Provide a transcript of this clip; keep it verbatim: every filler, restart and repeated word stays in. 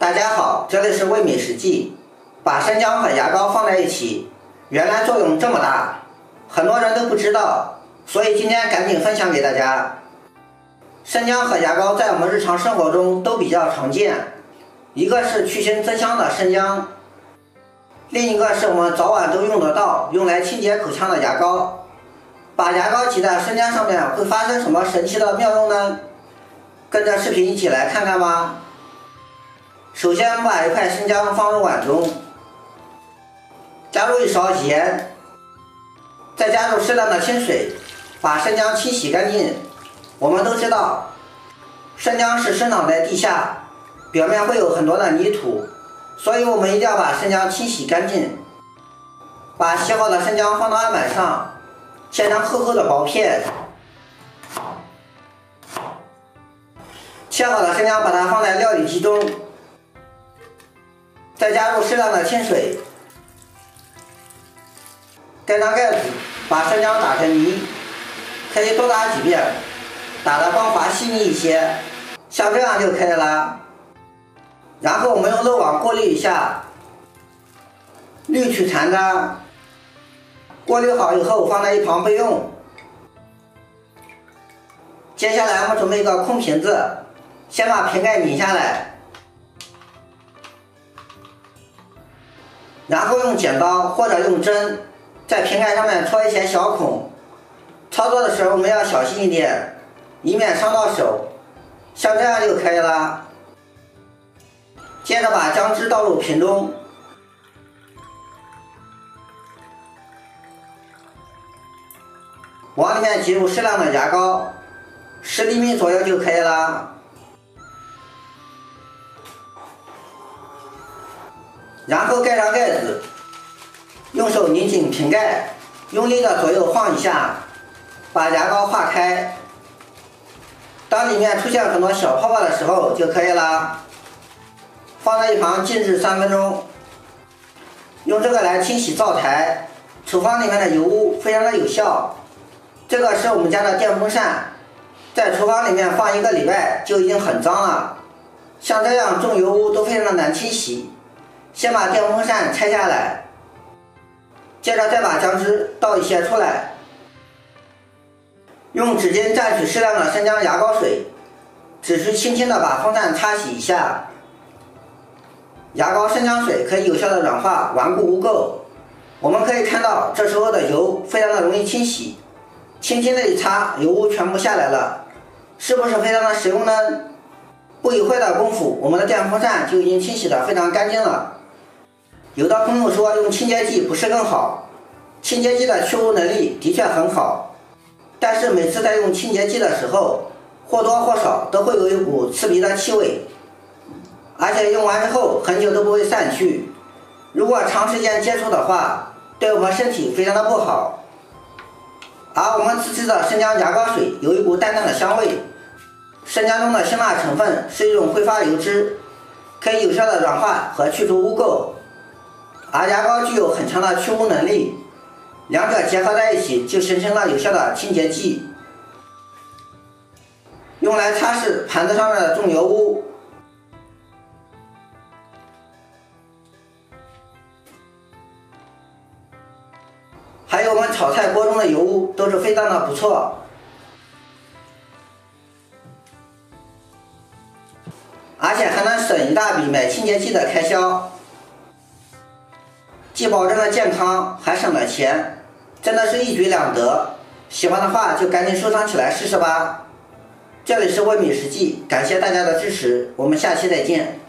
大家好，这里是味美食记。把生姜和牙膏放在一起，原来作用这么大，很多人都不知道，所以今天赶紧分享给大家。生姜和牙膏在我们日常生活中都比较常见，一个是去腥增香的生姜，另一个是我们早晚都用得到，用来清洁口腔的牙膏。把牙膏挤在生姜上面会发生什么神奇的妙用呢？跟着视频一起来看看吧。首先把一块生姜放入碗中，加入一勺盐，再加入适量的清水，把生姜清洗干净。我们都知道，生姜是生长在地下，表面会有很多的泥土，所以我们一定要把生姜清洗干净。把洗好的生姜放到案板上，切成厚厚的薄片。切好的生姜把它放在料理机中，再加入适量的清水，盖上盖子，把生姜打成泥，可以多打几遍，打得光滑细腻一些，像这样就可以了。然后我们用漏网过滤一下，滤去残渣。过滤好以后放在一旁备用。接下来我们准备一个空瓶子，先把瓶盖拧下来，然后用剪刀或者用针在瓶盖上面戳一些小孔。操作的时候我们要小心一点，以免伤到手，像这样就可以了。接着把姜汁倒入瓶中，往里面挤入适量的牙膏，十厘米左右就可以了。然后盖上盖子，用手拧紧瓶盖，用力的左右晃一下，把牙膏化开。当里面出现很多小泡泡的时候就可以了。放在一旁静置三分钟。用这个来清洗灶台、厨房里面的油污，非常的有效。这个是我们家的电风扇，在厨房里面放一个礼拜就已经很脏了，像这样重油污都非常的难清洗。先把电风扇拆下来，接着再把姜汁倒一些出来，用纸巾蘸取适量的生姜牙膏水，只需轻轻的把风扇擦洗一下。牙膏生姜水可以有效的软化顽固污垢。我们可以看到这时候的油非常的容易清洗，轻轻的一擦，油污全部下来了，是不是非常的实用呢？不一会的功夫，我们的电风扇就已经清洗得非常干净了。有的朋友说用清洁剂不是更好，清洁剂的去污能力的确很好，但是每次在用清洁剂的时候，或多或少都会有一股刺鼻的气味，而且用完之后很久都不会散去。如果长时间接触的话，对我们身体非常的不好。而我们自制的生姜牙膏水有一股淡淡的香味，生姜中的辛辣成分是一种挥发油脂，可以有效的软化和去除污垢，而牙膏具有很强的去污能力，两者结合在一起就形成了有效的清洁剂，用来擦拭盘子上面的重油污。还有我们炒菜锅中的油污都是非常的不错，而且还能省一大笔买清洁剂的开销，既保证了健康，还省了钱，真的是一举两得。喜欢的话就赶紧收藏起来试试吧。这里是味美食记，感谢大家的支持，我们下期再见。